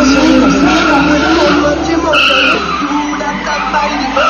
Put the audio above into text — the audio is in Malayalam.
Hãy subscribe cho kênh Ghiền Mì Gõ để không bỏ lỡ